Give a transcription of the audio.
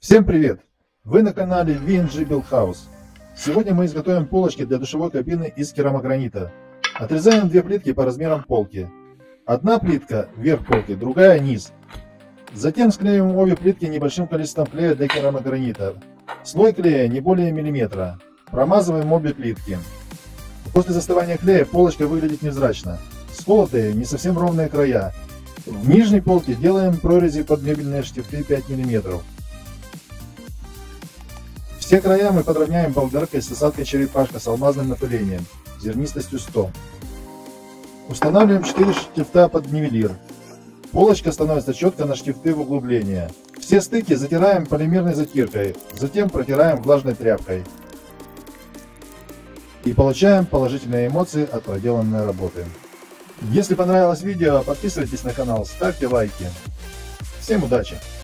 Всем привет! Вы на канале V&G Build House. Сегодня мы изготовим полочки для душевой кабины из керамогранита. Отрезаем две плитки по размерам полки. Одна плитка верх полки, другая низ. Затем склеиваем обе плитки небольшим количеством клея для керамогранита. Слой клея не более миллиметра. Промазываем обе плитки. После застывания клея полочка выглядит невзрачно. Сколотые, не совсем ровные края. В нижней полке делаем прорези под мебельные штифты 5 мм. Все края мы подровняем болгаркой с осадкой черепашка с алмазным напылением, зернистостью 100. Устанавливаем 4 штифта под нивелир. Полочка становится четко на штифты в углубление. Все стыки затираем полимерной затиркой, затем протираем влажной тряпкой. И получаем положительные эмоции от проделанной работы. Если понравилось видео, подписывайтесь на канал, ставьте лайки. Всем удачи!